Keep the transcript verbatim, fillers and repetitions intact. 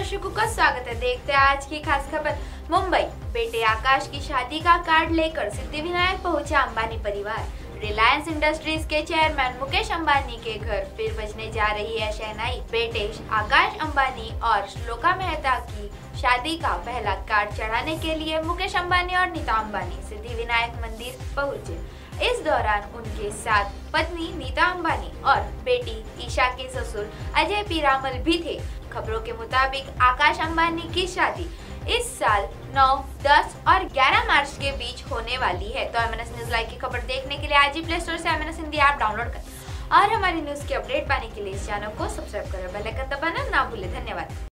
दर्शकों का स्वागत है। देखते हैं आज की खास खबर। मुंबई, बेटे आकाश की शादी का कार्ड लेकर सिद्धिविनायक पहुंचा अंबानी परिवार। रिलायंस इंडस्ट्रीज के चेयरमैन मुकेश अंबानी के घर फिर बजने जा रही है शहनाई। बेटे आकाश अंबानी और श्लोका मेहता की शादी का पहला कार्ड चढ़ाने के लिए मुकेश अंबानी और नीता अंबानी सिद्धिविनायक मंदिर पहुंचे। इस दौरान उनके साथ पत्नी नीता अंबानी और बेटी ईशा के ससुर अजय पीरामल भी थे। खबरों के मुताबिक आकाश अंबानी की शादी इस साल नौ, दस और ग्यारह मार्च के बीच होने वाली है। तो M N S news live की खबर देखने के लिए आज ही प्ले स्टोर से M N S Hindi app download करें और हमारी न्यूज की अपडेट पाने के लिए इस चैनल को सब्सक्राइब करें। बेल आइकन दबाना ना भूलें। धन्यवाद।